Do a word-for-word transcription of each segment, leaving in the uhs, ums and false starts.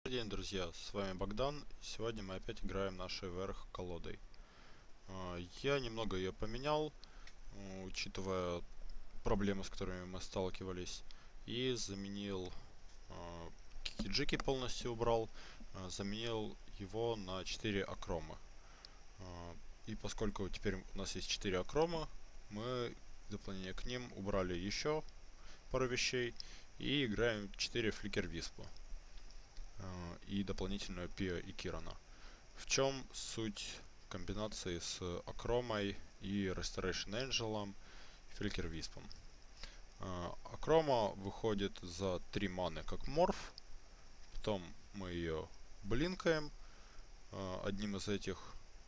Добрый день, друзья, с вами Богдан. Сегодня мы опять играем нашей вверх колодой. А, Я немного ее поменял, м, учитывая проблемы, с которыми мы сталкивались, и заменил а, кикиджики, полностью убрал, а, заменил его на четыре акрома. А, И поскольку теперь у нас есть четыре акрома, мы в дополнение к ним убрали еще пару вещей и играем четыре фликер виспа и дополнительную Пио и Кирана. В чем суть комбинации с Акромой и Restoration Angel и Фликер Виспом? Акрома выходит за три маны как морф, потом мы ее блинкаем одним из этих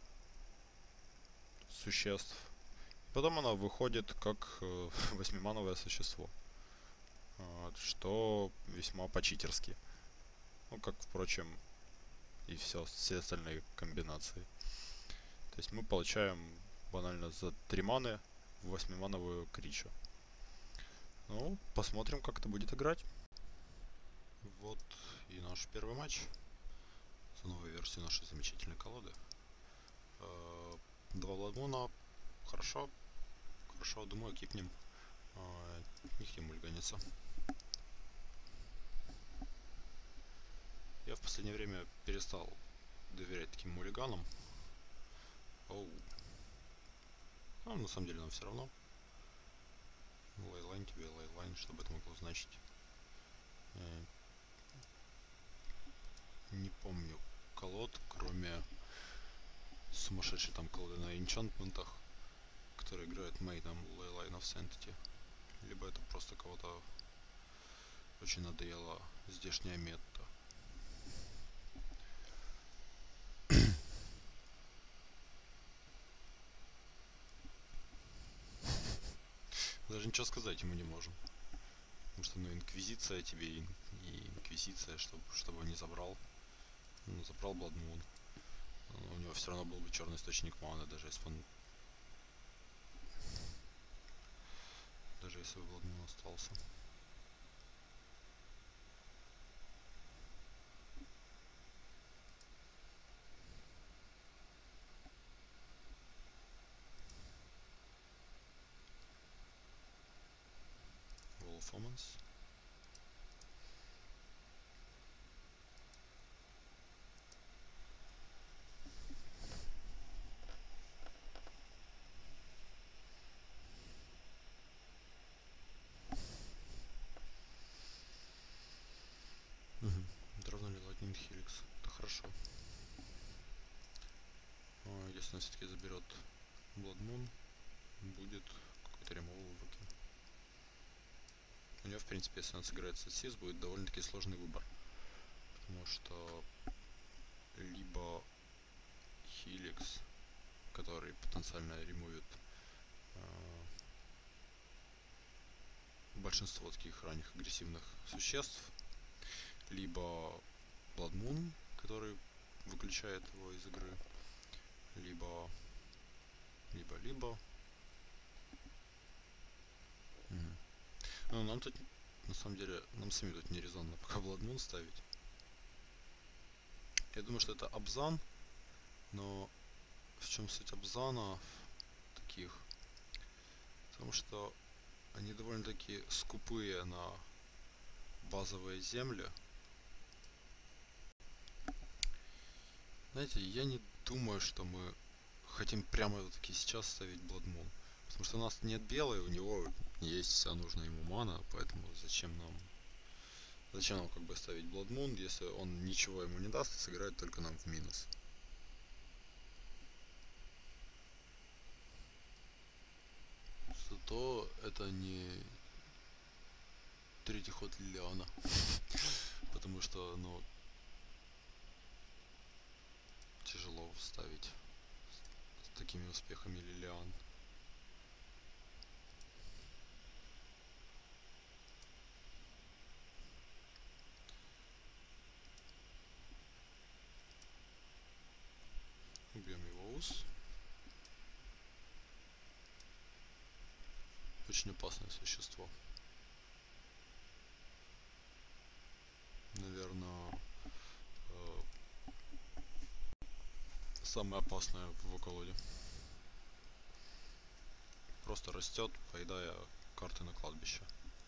существ, потом она выходит как восьмимановое существо, что весьма по-читерски. Ну, как, впрочем, и все, все остальные комбинации. То есть мы получаем банально за три маны восьмимановую кричу. Ну, посмотрим, как это будет играть. Вот и наш первый матч за новой версией нашей замечательной колоды. Два Бладмуна. Хорошо. Хорошо, думаю, кипнем. Не хотим мульганиться. Я в последнее время перестал доверять таким мулиганам. Оу. Ну, на самом деле нам все равно. Лейлайн тебе, лейлайн, что бы это могло значить. Не помню колод, кроме сумасшедшей там колоды на энчантментах, которые играют мейдом Leyline of Sanctity. Либо это просто кого-то очень надоела здешняя метта. Даже ничего сказать ему не можем. Потому что, ну, инквизиция тебе и, и инквизиция, чтобы, чтобы он не забрал. Ну, забрал Бладмун. Но у него все равно был бы черный источник маны, даже если он... Даже если бы Бладмун остался. Wolfomans. Дровнули Lightning Helix. Это хорошо. Если он все-таки заберет Blood Moon, будет какой-то ремоул выкин. У него, в принципе, если он сыграет Сатсис, будет довольно-таки сложный выбор. Потому что либо Helix, который потенциально ремовит э, большинство таких ранних агрессивных существ, либо Blood Moon, который выключает его из игры, либо либо либо угу. Ну, нам тут на самом деле нам самим тут не резонно пока Blood Moon ставить. Я думаю, что это Абзан, но в чем суть Абзана таких? Потому что они довольно-таки скупые на базовые земли. Знаете, я не думаю, что мы хотим прямо таки сейчас ставить Blood Moon. Потому что у нас нет белой, у него есть вся нужная ему мана, поэтому зачем нам зачем нам как бы ставить Blood Moon, если он ничего ему не даст и сыграет только нам в минус. Зато это не третий ход Лилиана. Потому что, ну, тяжело ставить с такими успехами Лилиан. Убьем его ус. Очень опасное существо. Наверное, самое опасное в его колоде. Просто растет, поедая карты на кладбище.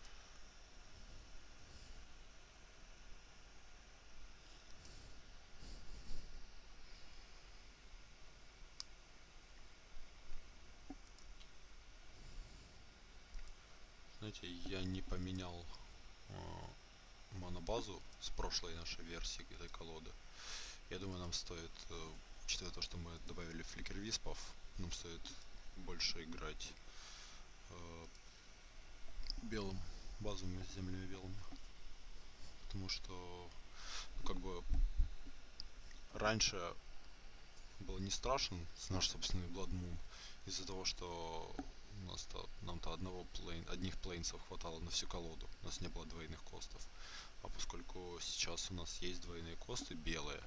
Знаете, я не поменял э, монобазу с прошлой нашей версии этой колоды. Я думаю, нам стоит, э, учитывая то, что мы добавили фликер виспов, нам стоит больше играть э, белым, базовыми землями белыми. Потому что, ну, как бы, раньше было не страшен с наш собственный Blood Moon, из-за того, что у нас-то, нам-то одного плейн, одних плейнсов хватало на всю колоду, у нас не было двойных костов. А поскольку сейчас у нас есть двойные косты белые,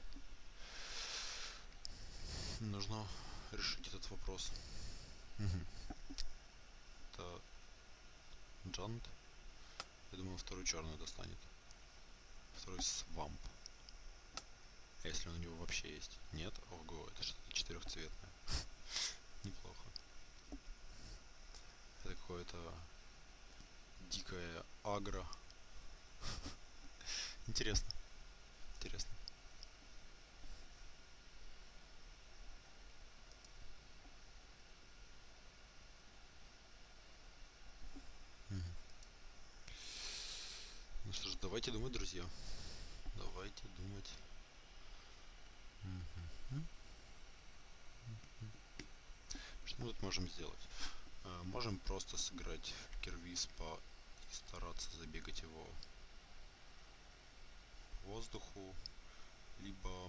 нужно решить этот вопрос. Угу. Это Джант. Я думаю, вторую черную достанет. Второй свамп. А если он у него вообще есть? Нет? Ого, это что-то четырехцветное. Неплохо. Это какое-то дикое агро. Интересно. Интересно. Угу. Ну что ж, давайте думать, друзья. Давайте думать. Угу. Что мы тут можем сделать? Можем просто сыграть Кирвиспа и стараться забегать его по воздуху. Либо,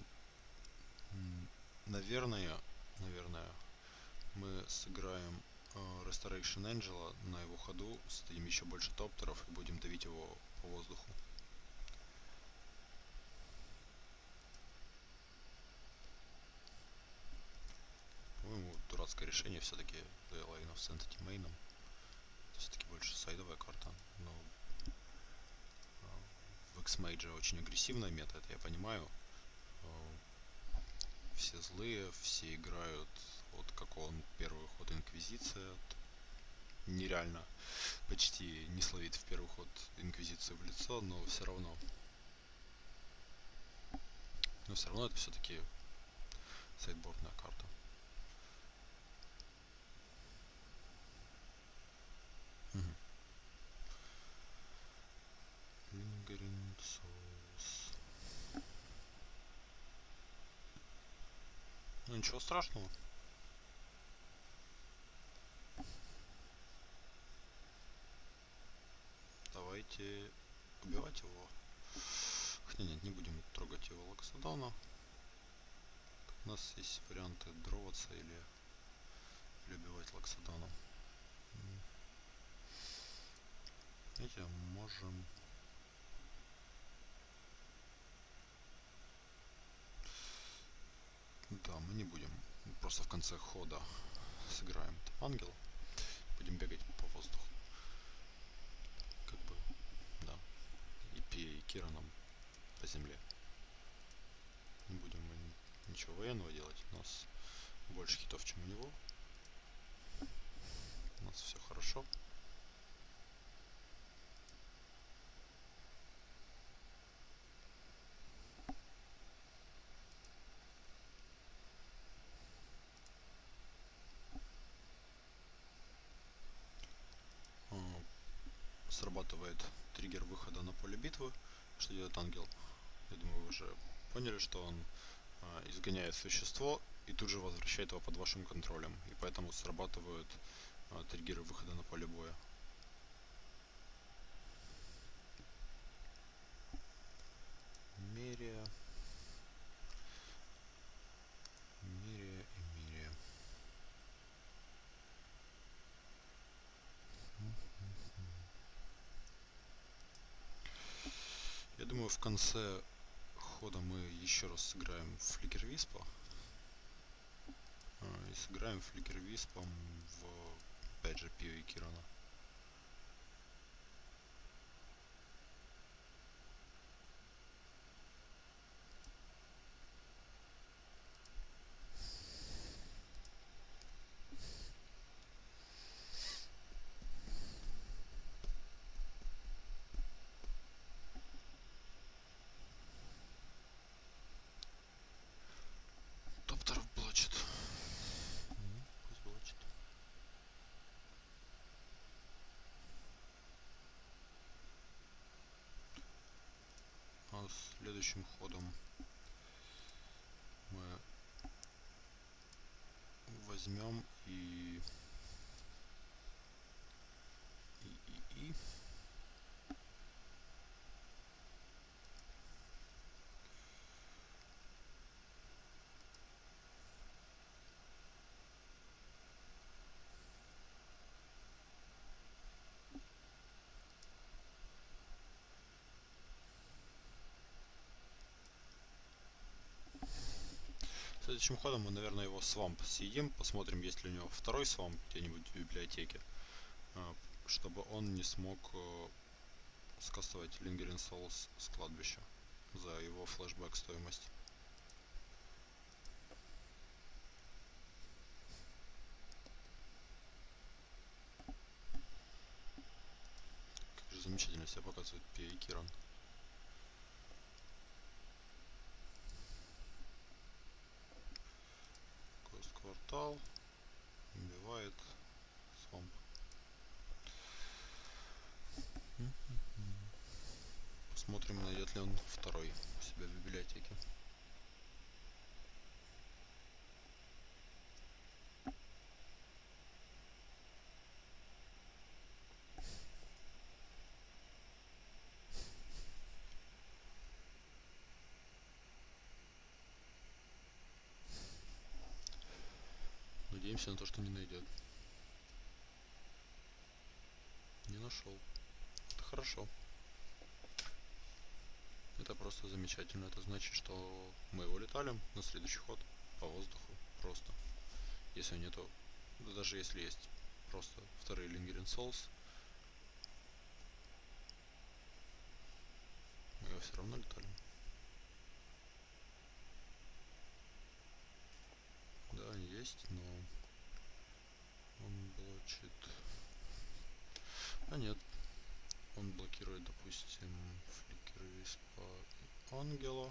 наверное, наверное, мы сыграем Restoration Angela на его ходу, стоим еще больше топтеров и будем давить его по воздуху. По-моему, дурацкое решение все-таки The Line of Sanctity мейном. Все-таки больше сайдовая карта, но в X-Mage очень агрессивная мета, это я понимаю. Все злые, все играют, вот как он, первый ход Инквизиция. Нереально почти не словить в первый ход Инквизицию в лицо, но все равно. Но все равно это все-таки сайдбордная карта. Угу. Lingering Souls. Ну ничего страшного. Давайте убивать его. Хотя нет, не будем трогать его Лаксадона. У нас есть варианты дроваться или, или убивать Лаксадона. Знаете, можем... Да, мы не будем. Просто в конце хода сыграем ангел. Будем бегать по воздуху. Как бы, да. И Пия, и Кира нам по земле. Не будем мы ничего военного делать. У нас больше хитов, чем у него. У нас все хорошо. Срабатывает триггер выхода на поле битвы. Что делает ангел? Я думаю, вы уже поняли, что он а, изгоняет существо и тут же возвращает его под вашим контролем. И поэтому срабатывают а, триггеры выхода на поле боя. Мерия. Мерия и Мерия. Я думаю, в конце хода мы еще раз сыграем Фликер Виспа. И сыграем Фликер Виспом в, опять же, Пио и Кирана. следующим ходом мы возьмем и и, и, и следующим ходом мы, наверное, его свамп съедим, посмотрим, есть ли у него второй свамп где-нибудь в библиотеке, чтобы он не смог скастовать Lingering Souls с кладбища за его флешбэк стоимость. Как же замечательно себя показывает Пи и Киран. Кост квартал убивает свамп. Посмотрим, найдет ли он второй у себя в библиотеке. Надеемся на то, что не найдет. Не нашел. Это хорошо. Это просто замечательно. Это значит, что мы его летали на следующий ход по воздуху. Просто. Если нету, да даже если есть просто вторые Lingering Souls, мы его все равно летали. Да, есть, но он блочит. А нет. Он блокирует, допустим, фликер Виспа и Ангела.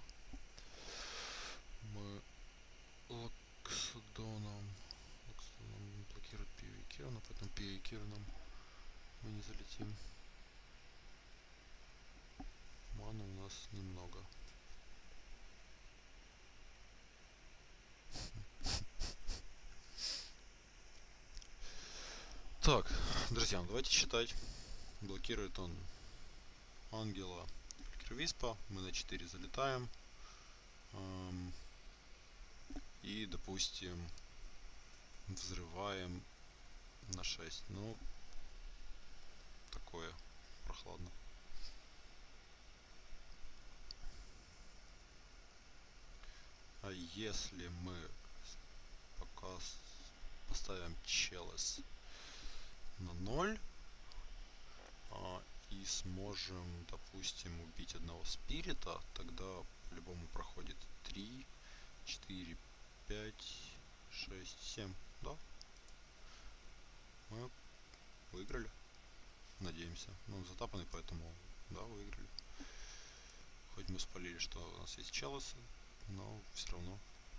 Мы Локсодоном Локсодоном блокирует Пио и Кирана, поэтому Пио и Кираном мы не залетим. Маны у нас немного. Так, друзья, давайте считать. Блокирует он Ангела, фликер Виспа. Мы на четыре залетаем. Эм, и, допустим, взрываем на шесть. Ну, такое прохладно. А если мы пока поставим челос на ноль а, и сможем, допустим, убить одного спирита, тогда по-любому проходит три, четыре, пять, шесть, семь, да? Мы выиграли, надеемся. Ну, затапаны, поэтому, да, выиграли. Хоть мы спалили, что у нас есть челосы, но все равно.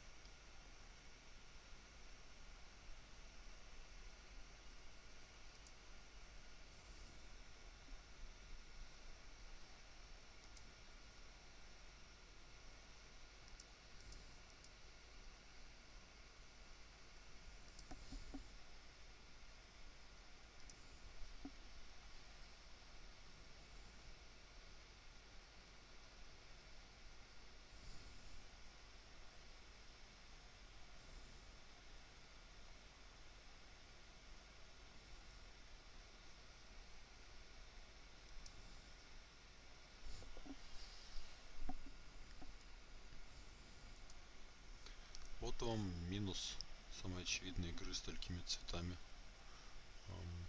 Вот вам минус самой очевидной игры с такими цветами. Um,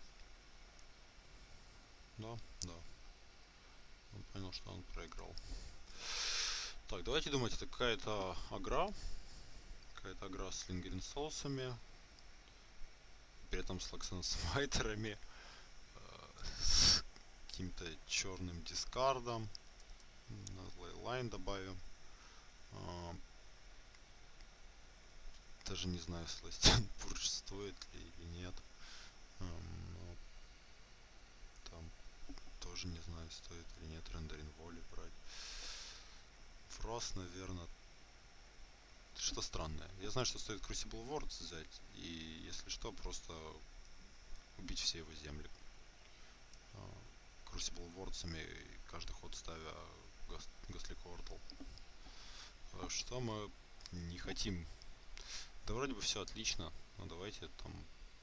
да, да. Он понял, что он проиграл. Так, давайте думать, это какая-то агра. Какая-то агра с Lingering Souls'ами. При этом с Лаксенсмайтерами. С каким-то черным дискардом. На лайн добавим. Даже не знаю, Celestial Purge стоит ли или нет. Но там тоже не знаю, стоит или нет Rendering Volley брать. Фрост, наверное, что странное. Я знаю, что стоит Crucible Worlds взять, и если что, просто убить все его земли. Crucible Worlds'ами каждый ход ставя Ghostly Portal. Что мы не хотим. Да вроде бы все отлично, но давайте там...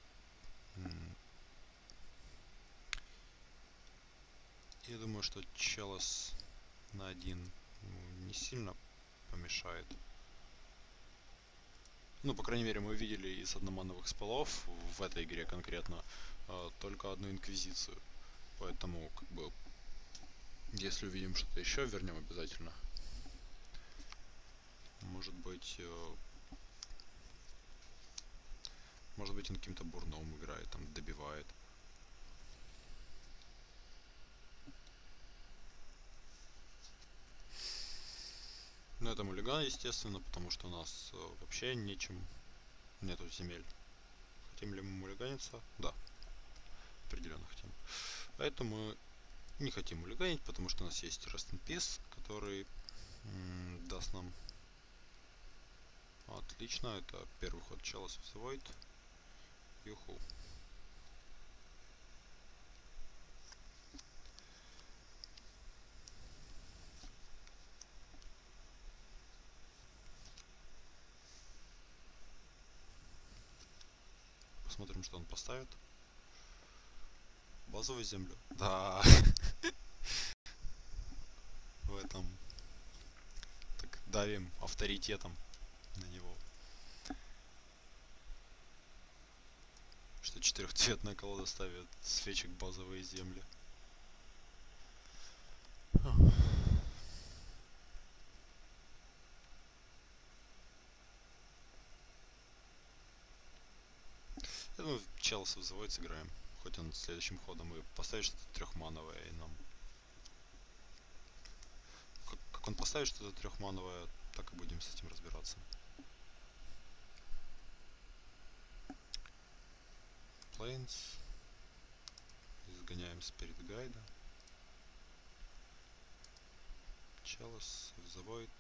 Я думаю, что Челос на один не сильно помешает. Ну, по крайней мере, мы видели из одномановых спелов в этой игре конкретно только одну инквизицию. Поэтому, как бы, если увидим что-то еще, вернем обязательно. Может быть... Может быть, он каким-то бурном играет, там, добивает. Ну, это муллиган, естественно, потому что у нас э, вообще нечем, нету земель. Хотим ли мы муллиганиться? Да, определенно хотим. Поэтому мы не хотим муллиганить, потому что у нас есть Rest in Peace, который м, даст нам... Отлично, это первый ход Chalice of the Void. Юху. Посмотрим, что он поставит. Базовую землю. Да. В этом. Так, давим авторитетом на него. Что четырехцветная колода ставит свечек базовые земли. Я думаю, Chalice of the Void сыграем. Хоть он следующим ходом и поставит что-то трехмановое, и нам... Как, как он поставит что-то трехмановое, так и будем с этим разбираться. Plains. Изгоняем Spirit Guide. Chalice of the Void.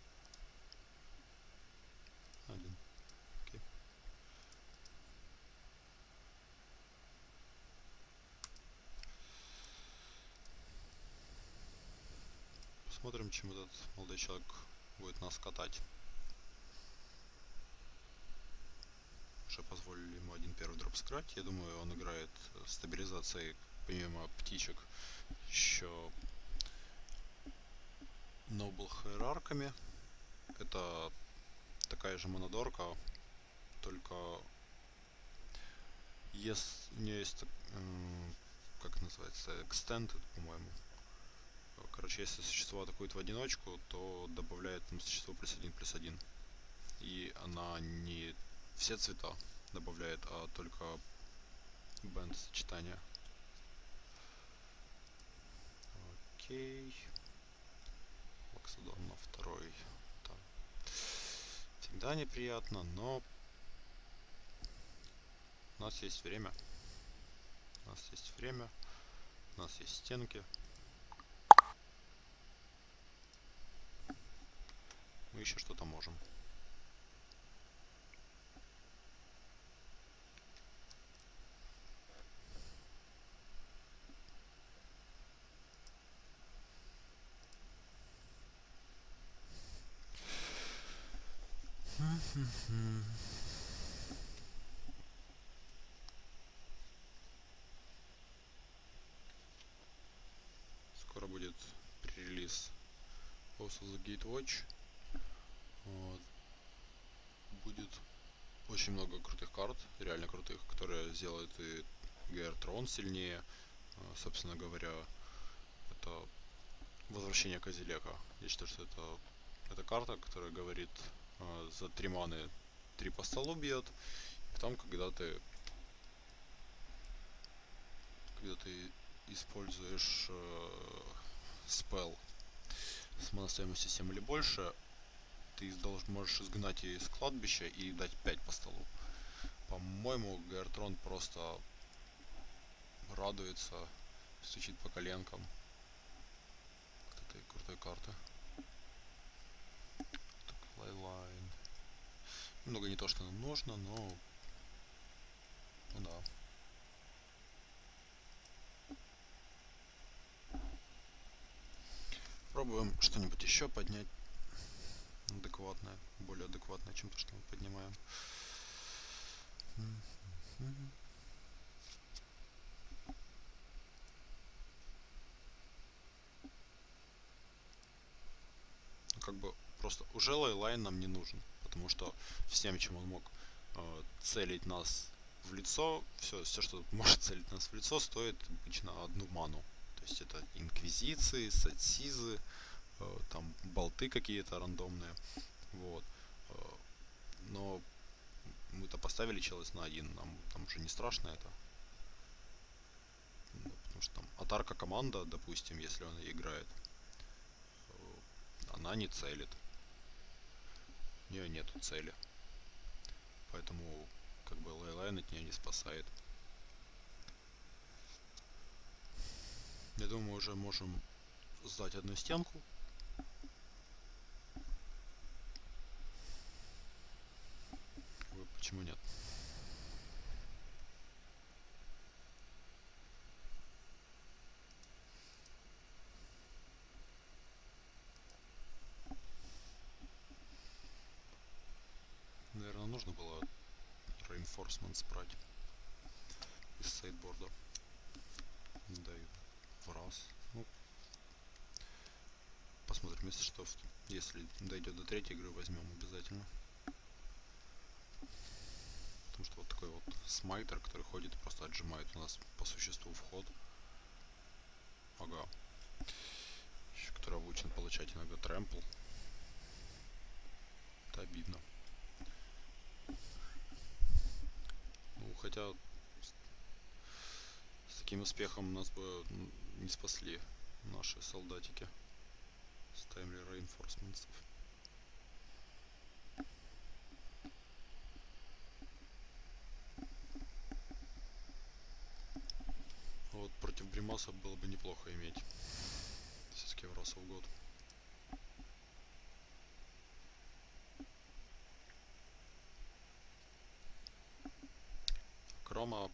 Один. Окей. Посмотрим, чем этот молодой человек будет нас катать. Уже позволили ему один первый дроп сыграть. Я думаю, он играет стабилизацией, помимо птичек, еще Noble Hierarch'ами. Это такая же монодорка, только есть, у нее есть, э, как называется, Extended, по-моему. Короче, если существо атакует в одиночку, то добавляет там существо плюс один плюс один. И она не все цвета добавляет, а только бенд сочетания. Окей. Лаксодон на второй. Там. Всегда неприятно, но у нас есть время. У нас есть время. У нас есть стенки. Мы еще что-то можем. Скоро будет пререлиз House of the Gatewatch. Вот. Будет очень много крутых карт, реально крутых, которые сделают и Гейртрон сильнее. Собственно говоря, это возвращение Козелека. Я считаю, что это, это карта, которая говорит, э, за три маны три по столу бьет. Потом, когда ты когда ты используешь э, спел с моностоимостью семь или больше, ты должен, можешь изгнать ее из кладбища и дать пять по столу. По-моему, Гейртрон просто радуется, стучит по коленкам от этой крутой карты. Leyline. Много не то, что нам нужно, но... Ну да. Пробуем что-нибудь еще поднять. Адекватное. Более адекватное, чем то, что мы поднимаем. Как бы просто уже Leyline нам не нужен, потому что всем, чем он мог э, целить нас в лицо, все, все, что может целить нас в лицо, стоит обычно одну ману. То есть это инквизиции, сатсизы, э, там болты какие-то рандомные. Вот. Э, но мы-то поставили челос на один, нам там уже не страшно это. Ну, потому что там атарка команда, допустим, если он играет, она не целит. У нее нету цели. Поэтому как бы Leyline от нее не спасает. Я думаю, мы уже можем сдать одну стенку. Почему нет? Наверное, нужно было reinforcements брать из сайдборда. Даю в раз. Ну, посмотрим, если что, если дойдет до третьей игры, возьмем обязательно. Потому что вот такой вот смайтер, который ходит и просто отжимает у нас по существу вход. Ага. Еще который обучен получать иногда трэмпл. Это обидно. Ну, хотя с таким успехом нас бы не спасли наши солдатики с таймли reinforcements. Вот против Бримаса было бы неплохо иметь все-таки в раз в год. Крома,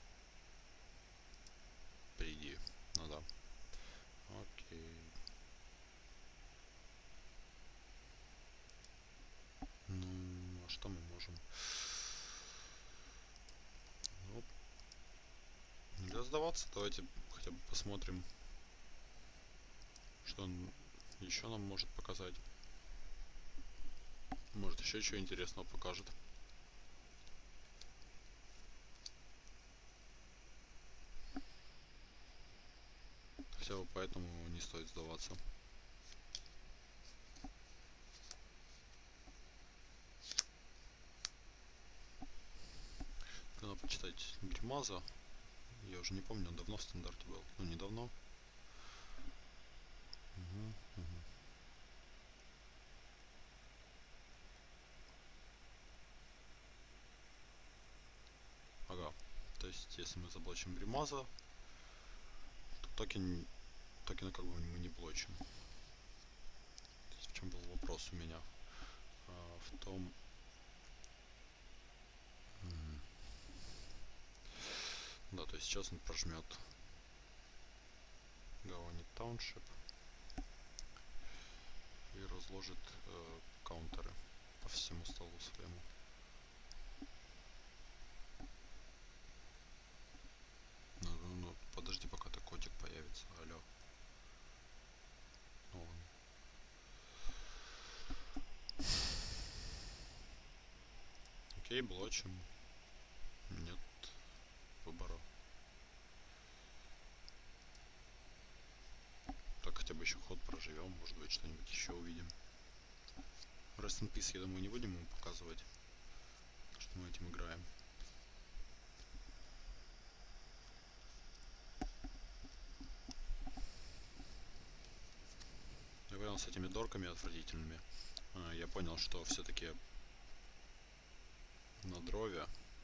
приди, ну да. Окей. Ну, а что мы можем? Ну, нельзя сдаваться, давайте хотя бы посмотрим, что он еще нам может показать. Может, еще чего интересного покажет. Хотя бы поэтому не стоит сдаваться. Надо почитать Гримаза. Я уже не помню, он давно в стандарте был. Ну, недавно. Угу, угу. Ага. То есть, если мы заблочим Гримаза, то токен, токена как бы мы не блочим. То есть, в чем был вопрос у меня? А, в том... Да, то есть сейчас он прожмет Гавани Тауншип и разложит э, каунтеры по всему столу своему. Ну, ну, ну, подожди, пока ты котик появится, алло. Ну, ладно. Окей, блочим. Нет выбора. Так хотя бы еще ход проживем, может быть что-нибудь еще увидим. Rest in Peace, я думаю, не будем ему показывать, что мы этим играем. Я понял, с этими дорками отвратительными. Я понял, что все-таки на дрове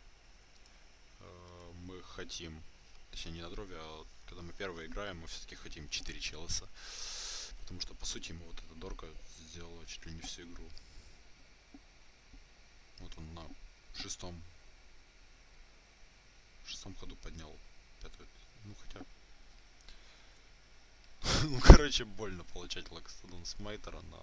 мы хотим, точнее не на дрове, а когда мы первые играем, мы все-таки хотим четыре челоса. Потому что по сути ему вот эта дорка сделала чуть ли не всю игру. Вот он на шестом, шестом ходу поднял пятую. Ну хотя... ну короче, больно получать Лакстодон с Мейтера на...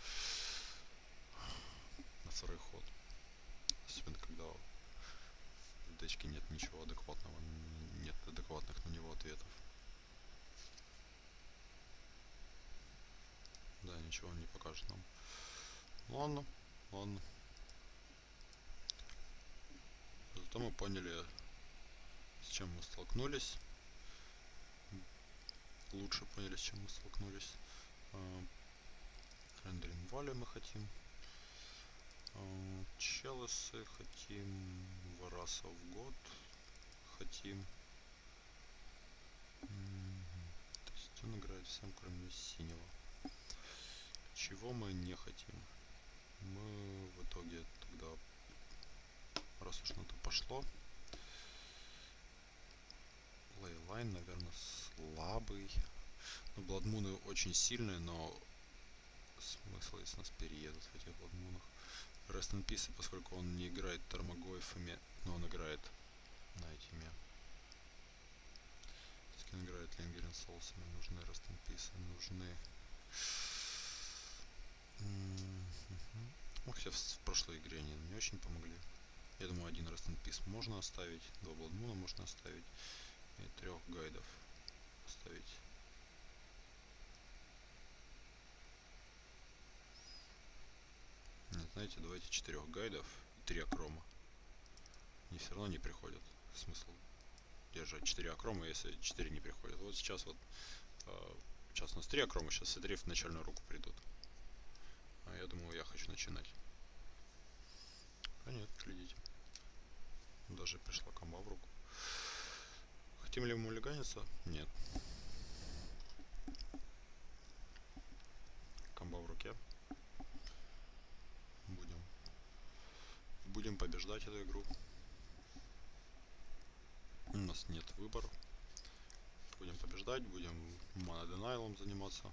на второй ход. Особенно когда в дечке нет ничего адекватного, нет адекватных на него ответов. Да, ничего он не покажет нам. Ладно, ладно. Зато мы поняли, с чем мы столкнулись. Лучше поняли, с чем мы столкнулись. Рендеринг вали мы хотим. Челосы хотим. Вараса в год хотим. То есть он играет всем, кроме синего. Чего мы не хотим? Мы в итоге тогда, раз уж на то пошло, Лейлайн, наверное, слабый. Ну, Бладмуны очень сильные, но смысл, если нас переедут в этих Бладмунах. Rest in Peace, поскольку он не играет Тармагоев, но он играет на этими. Если он играет Lingering Souls, нужны Rest in Peace, нужны... Ну, хотя в прошлой игре они не очень помогли. Я думаю, один Rest in Peace можно оставить, два Бладмуна можно оставить и трех гайдов оставить. Нет, знаете, давайте четырех гайдов и три акрома. Они все равно не приходят. Смысл держать четыре акрома, если четыре не приходят. Вот сейчас вот, э, сейчас у нас три акрома, сейчас все три в начальную руку придут. А я думаю, я хочу начинать. А нет, глядите. Даже пришла комба в руку. Хотим ли мы мулиганиться? Нет. Комба в руке. Будем. Будем побеждать эту игру. У нас нет выбора. Будем побеждать, будем моноденайлом заниматься.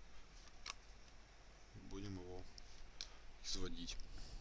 Будем его изводить.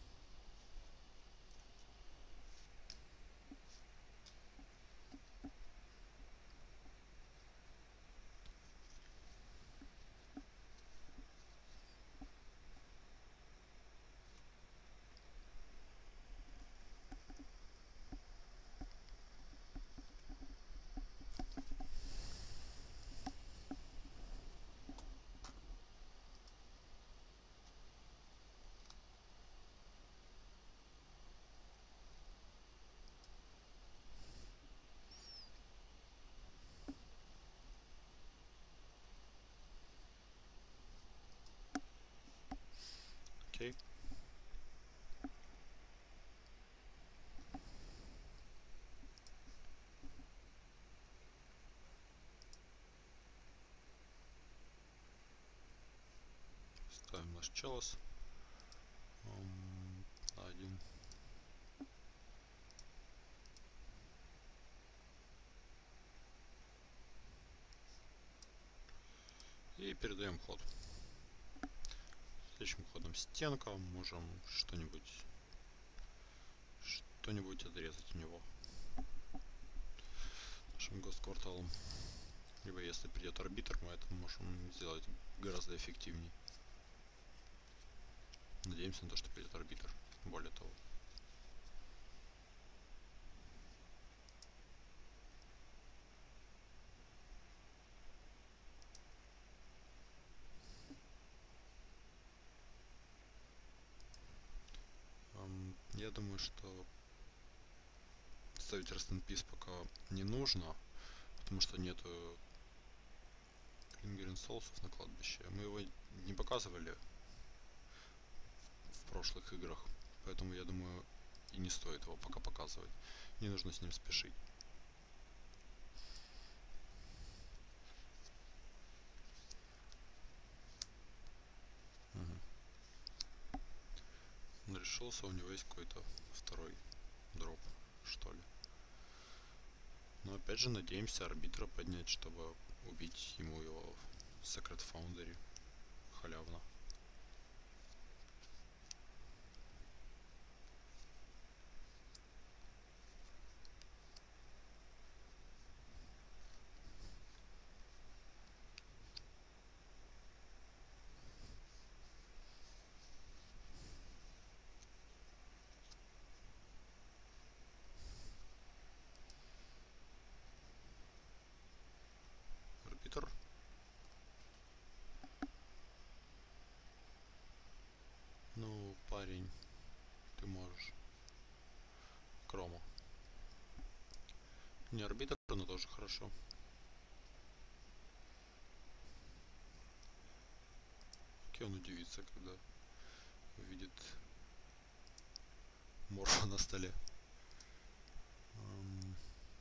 Окей. Ставим наш челос. Один. И передаем ход. Следующим ходом стенка. Можем что-нибудь что-нибудь отрезать у него нашим гост-кварталом. Либо если придет арбитр, мы это можем сделать гораздо эффективнее. Надеемся на то, что придет арбитр. Более того. Я думаю, что ставить Rest in Peace пока не нужно, потому что нету Lingering Souls на кладбище. Мы его не показывали в прошлых играх, поэтому я думаю, и не стоит его пока показывать. Не нужно с ним спешить. Угу. Он решился, у него есть какой-то второй дроп, что ли. Но опять же надеемся арбитра поднять, чтобы убить ему его в Secret Foundry халявно. парень, ты можешь. Крома. Не, орбита, но тоже хорошо. Окей, он удивится, когда увидит морфа на столе. Эм...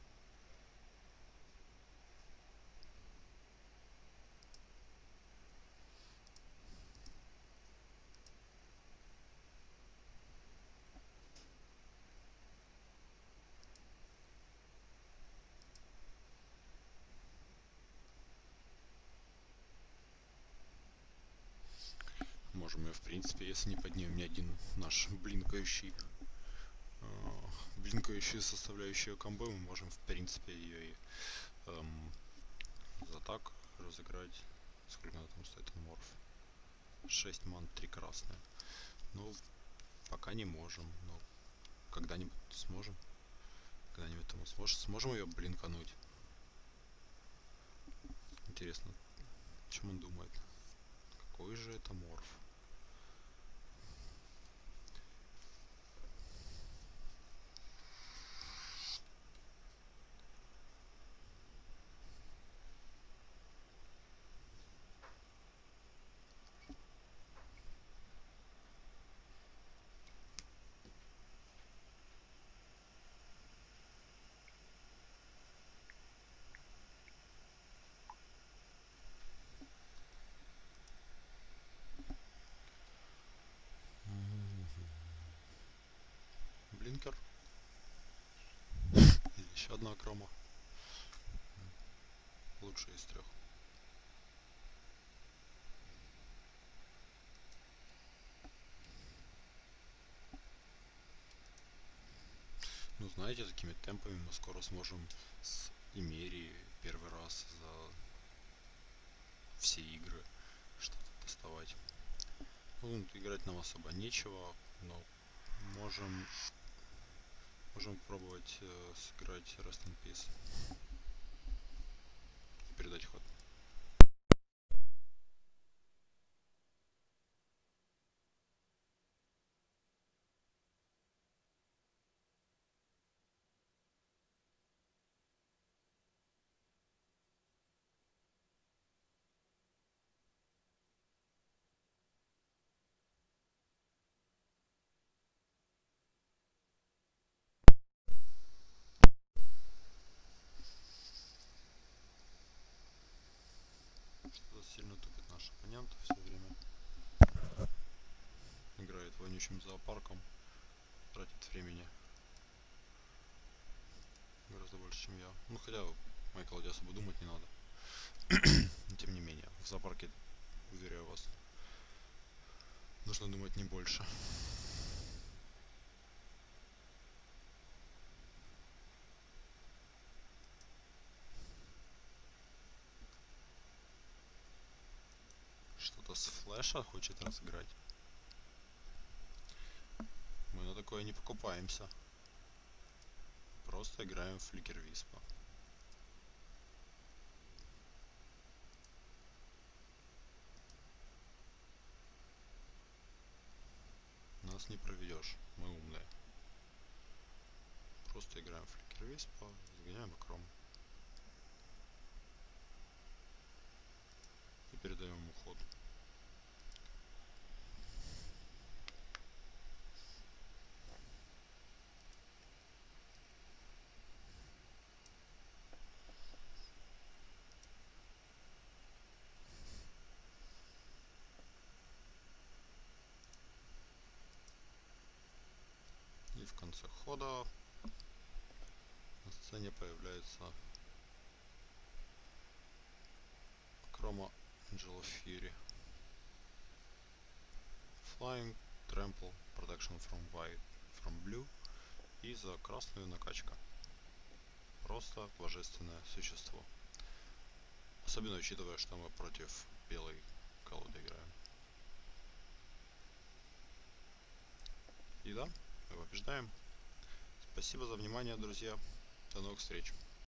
Можем ее, в принципе, если не поднимем ни один наш блинкающий, э, блинкающие составляющие комбо, мы можем, в принципе, ее и эм, за так разыграть. Сколько она там стоит, морф? шесть ман, три красные. Ну, пока не можем, но когда-нибудь сможем. Когда-нибудь мы сможем, сможем ее блинкануть. Интересно, о чем он думает? Какой же это морф? Блинкер. Или еще одна крома. Лучшая из трех. Ну, знаете, такими темпами мы скоро сможем с Имерии первый раз за все игры что-то доставать. Ну, играть нам особо нечего, но можем можем пробовать э, сыграть Rest in Peace и передать ход. Что-то сильно тупит наш оппонент все время. Играет вонючим зоопарком, тратит времени гораздо больше, чем я. Ну, хотя моей колоде особо думать не надо. Но, тем не менее, в зоопарке, уверяю вас, нужно думать не больше. Что-то с флеша хочет разыграть. Мы на такое не покупаемся. Просто играем в фликер виспа. Нас не проведешь, мы умные. Просто играем в фликер виспа, загоняем акром. И передаем ему ход. И в конце хода на сцене появляется Акрома Angel of Fury. Flying, Trample, Protection from White, from Blue. И за красную накачка. Просто божественное существо. Особенно учитывая, что мы против белой колоды играем. И да, мы побеждаем. Спасибо за внимание, друзья. До новых встреч.